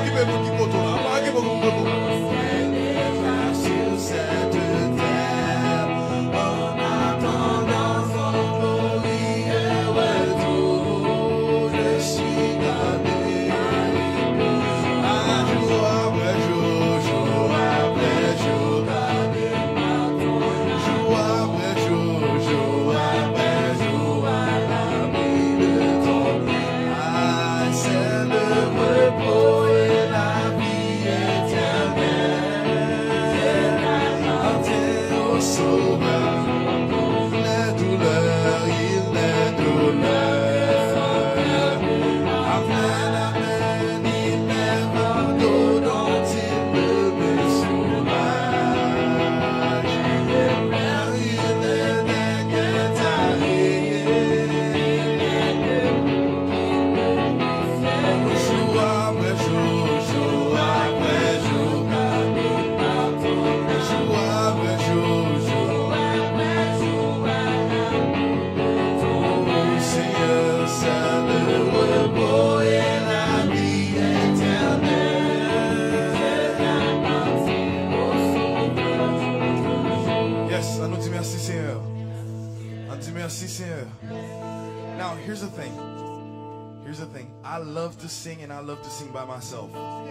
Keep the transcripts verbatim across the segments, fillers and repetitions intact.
Now, here's the thing. Here's the thing. I love to sing and I love to sing by myself.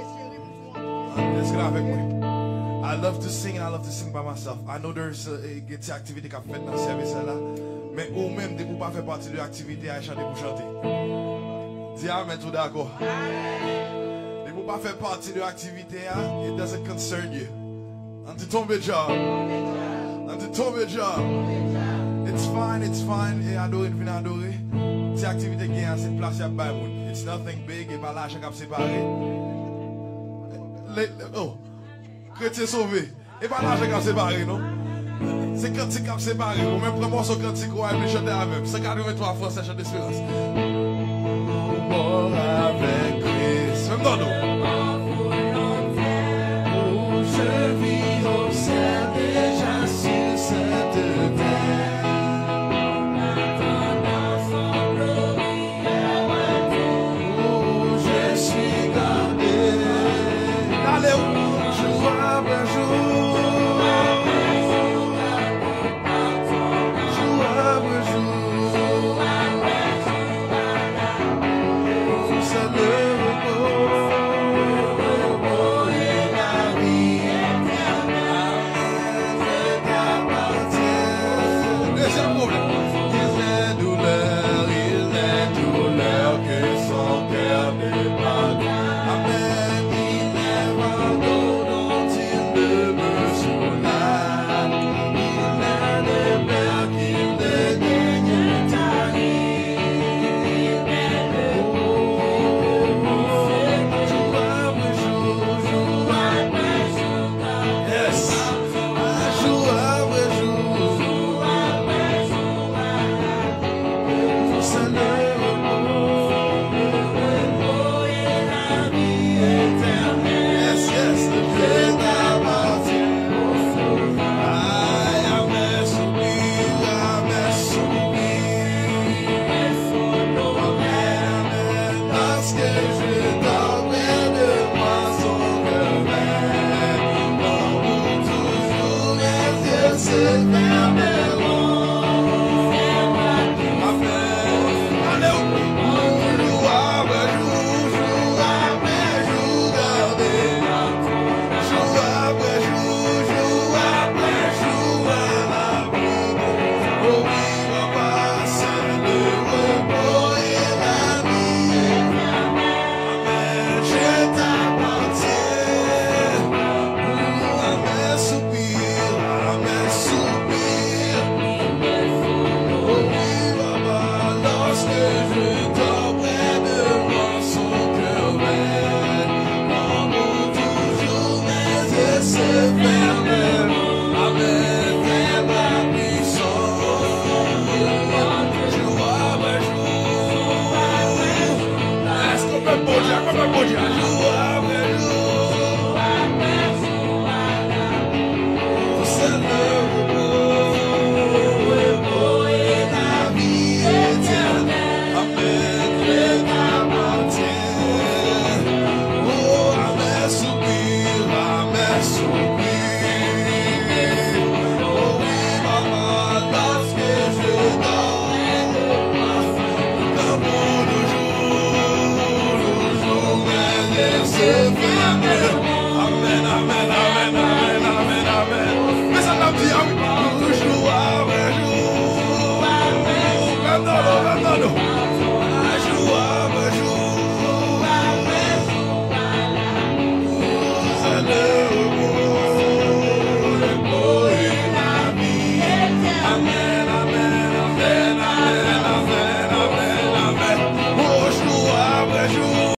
I love to sing and I love to sing by myself. I know there's a guitar activity qui a fait dans ce service là. Mais ou même de vous pas faire partie de l'activité à chanter pour chanter. Dis amen tout d'accord. De vous pas faire partie de l'activité, it doesn't concern you. Until tombe job. Until tombe job. It's fine, it's fine. Et adorer, venez adorer. Cette activité qui est à cette place, il y a pas moun. It's nothing big. Et pas l'argent qui a séparé. Oh, chrétien sauvé. Et pas l'argent qui a séparé, non? C'est quand tu as séparé. Ou même prends-moi son cantique ou à chanter avec. C'est quatre-vingt-trois fois, ça chante d'espérance. Mort avec Christ. Même dans nous. Je vis au ciel déjà sur cette terre. Oh, je suis gardé. Allez, jour après jour. Jour après jour. C'est le repos. Amen, amen, amen.